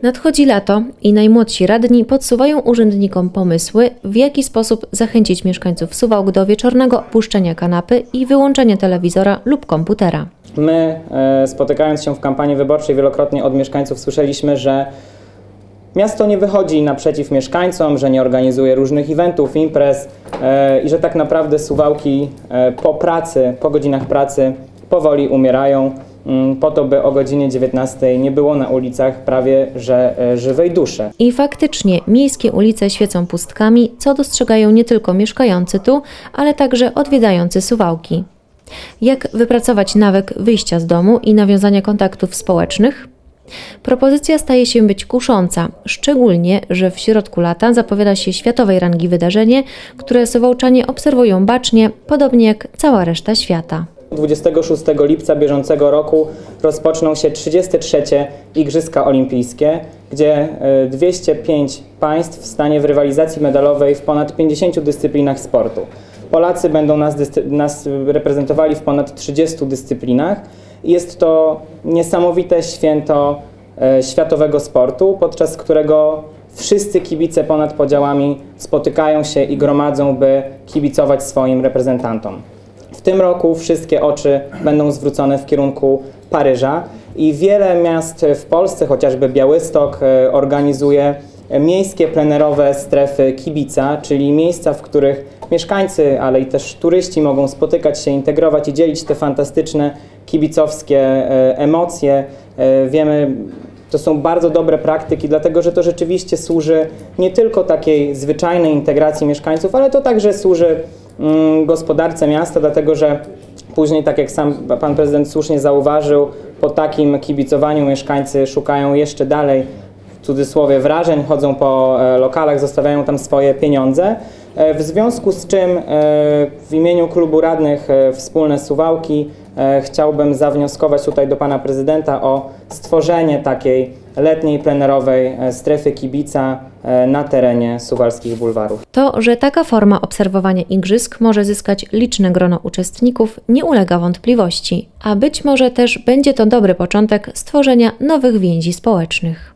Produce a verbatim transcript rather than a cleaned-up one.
Nadchodzi lato i najmłodsi radni podsuwają urzędnikom pomysły, w jaki sposób zachęcić mieszkańców Suwałk do wieczornego opuszczenia kanapy i wyłączenia telewizora lub komputera. My, spotykając się w kampanii wyborczej, wielokrotnie od mieszkańców słyszeliśmy, że miasto nie wychodzi naprzeciw mieszkańcom, że nie organizuje różnych eventów, imprez i że tak naprawdę Suwałki po pracy, po godzinach pracy powoli umierają, po to, by o godzinie dziewiętnastej nie było na ulicach prawie że żywej duszy. I faktycznie miejskie ulice świecą pustkami, co dostrzegają nie tylko mieszkający tu, ale także odwiedzający Suwałki. Jak wypracować nawyk wyjścia z domu i nawiązania kontaktów społecznych? Propozycja staje się być kusząca, szczególnie, że w środku lata zapowiada się światowej rangi wydarzenie, które Suwałczanie obserwują bacznie, podobnie jak cała reszta świata. dwudziestego szóstego lipca bieżącego roku rozpoczną się trzydzieste trzecie Igrzyska Olimpijskie, gdzie dwieście pięć państw stanie w rywalizacji medalowej w ponad pięćdziesięciu dyscyplinach sportu. Polacy będą nas, nas reprezentowali w ponad trzydziestu dyscyplinach. Jest to niesamowite święto e, światowego sportu, podczas którego wszyscy kibice ponad podziałami spotykają się i gromadzą, by kibicować swoim reprezentantom. W tym roku wszystkie oczy będą zwrócone w kierunku Paryża i wiele miast w Polsce, chociażby Białystok, e, organizuje miejskie plenerowe strefy kibica, czyli miejsca, w których mieszkańcy, ale i też turyści mogą spotykać się, integrować i dzielić te fantastyczne kibicowskie emocje. Wiemy, to są bardzo dobre praktyki, dlatego że to rzeczywiście służy nie tylko takiej zwyczajnej integracji mieszkańców, ale to także służy mm, gospodarce miasta, dlatego że później, tak jak sam pan prezydent słusznie zauważył, po takim kibicowaniu mieszkańcy szukają jeszcze dalej, w cudzysłowie, wrażeń, chodzą po lokalach, zostawiają tam swoje pieniądze. W związku z czym w imieniu klubu radnych Wspólne Suwałki chciałbym zawnioskować tutaj do pana prezydenta o stworzenie takiej letniej plenerowej strefy kibica na terenie suwalskich bulwarów. To, że taka forma obserwowania igrzysk może zyskać liczne grono uczestników, nie ulega wątpliwości, a być może też będzie to dobry początek stworzenia nowych więzi społecznych.